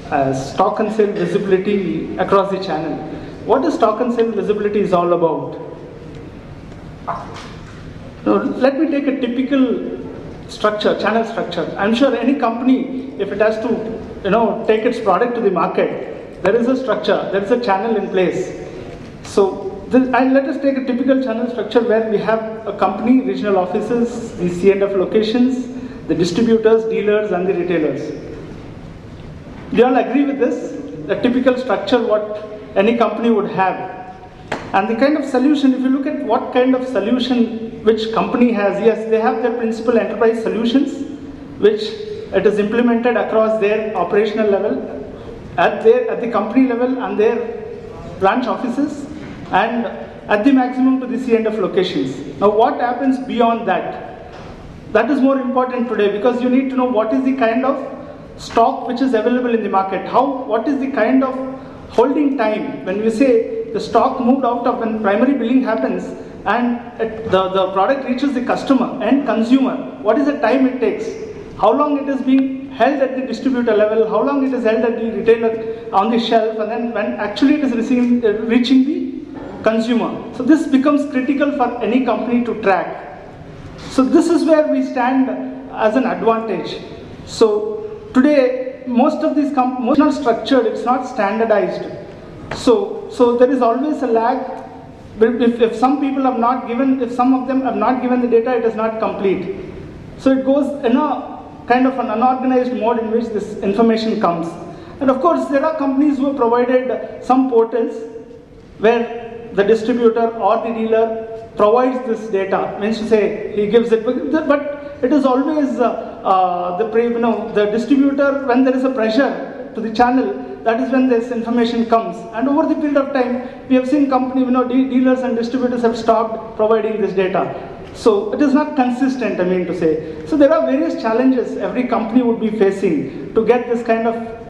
stock and sale visibility across the channel. What is stock and sale visibility is all about? Now, let me take a typical structure, channel structure. I'm sure any company, if it has to, take its product to the market, there is a structure, there is a channel in place. So, let us take a typical channel structure where we have a company, regional offices, the C&F locations, the distributors, dealers, and the retailers. Do you all agree with this? The typical structure what any company would have. And the kind of solution, if you look at what kind of solution which company has, yes, they have their principal enterprise solutions, which it is implemented across their operational level, at the company level and their branch offices, and at the maximum to the C&F locations. Now what happens beyond that? That is more important today, because you need to know what is the kind of stock which is available in the market. What is the kind of holding time when we say the stock moved out of when primary billing happens and the product reaches the customer and consumer. What is the time it takes? How long it is being held at the distributor level? How long it is held at the retailer on the shelf? And then when actually it is reaching the consumer. So this becomes critical for any company to track. So this is where we stand as an advantage. So today, most of these companies are not structured, it's not standardized. So there is always a lag. If some people have not given, if some of them have not given the data, it is not complete. So it goes in a kind of an unorganized mode in which this information comes. And of course, there are companies who have provided some portals where the distributor or the dealer provides this data. Means to say, he gives it, but it is always the distributor, when there is a pressure to the channel, that is when this information comes. And over the period of time, we have seen dealers and distributors have stopped providing this data. So it is not consistent, I mean to say. So there are various challenges every company would be facing to get this kind of